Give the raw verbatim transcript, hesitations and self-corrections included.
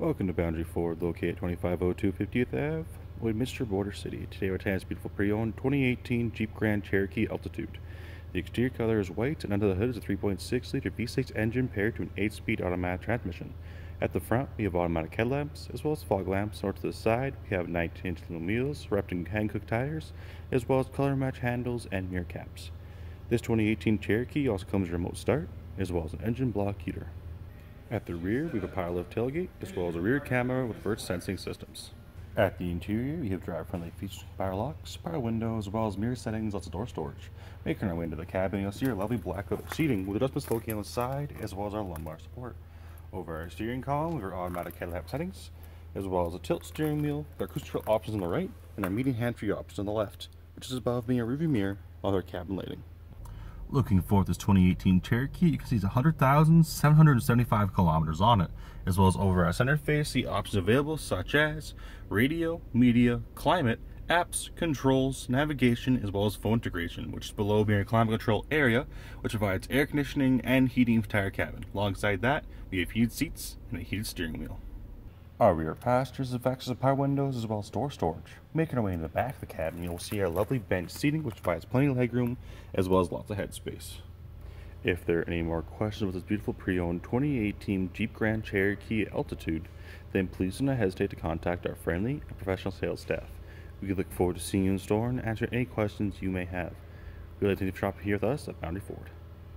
Welcome to Boundary Ford, located at twenty-five oh two fiftieth Avenue, Mister Border City. Today we're taking this beautiful pre-owned twenty eighteen Jeep Grand Cherokee Altitude. The exterior color is white, and under the hood is a three point six liter V six engine paired to an eight speed automatic transmission. At the front, we have automatic headlamps, as well as fog lamps. Or to the side, we have nineteen inch aluminum wheels, wrapped in hand-cooked tires, as well as color-match handles and mirror caps. This twenty eighteen Cherokee also comes with a remote start, as well as an engine block heater. At the rear, we have a power lift tailgate, as well as a rear camera with reverse sensing systems. At the interior, we have driver-friendly features, power locks, power windows, as well as mirror settings, lots of door storage. Making our way into the cabin, you'll see our lovely black leather seating with adjustments located on the side, as well as our lumbar support. Over our steering column, we have our automatic headlamp settings, as well as a tilt steering wheel, with our cruise control options on the right, and our median hand-free options on the left, which is above being a rearview mirror of our cabin lighting. Looking forward to this twenty eighteen Cherokee, you can see it's one hundred thousand seven hundred seventy-five kilometers on it, as well as over our center face, see options available such as radio, media, climate, apps, controls, navigation, as well as phone integration, which is below being a climate control area, which provides air conditioning and heating of the entire cabin. Alongside that, we have heated seats and a heated steering wheel. Our rear passengers have access to power windows as well as door storage. Making our way into the back of the cabin, you'll see our lovely bench seating, which provides plenty of legroom as well as lots of headspace. If there are any more questions with this beautiful pre-owned twenty eighteen Jeep Grand Cherokee Altitude, then please do not hesitate to contact our friendly and professional sales staff. We look forward to seeing you in store and answering any questions you may have. We'd like to shop here with us at Boundary Ford.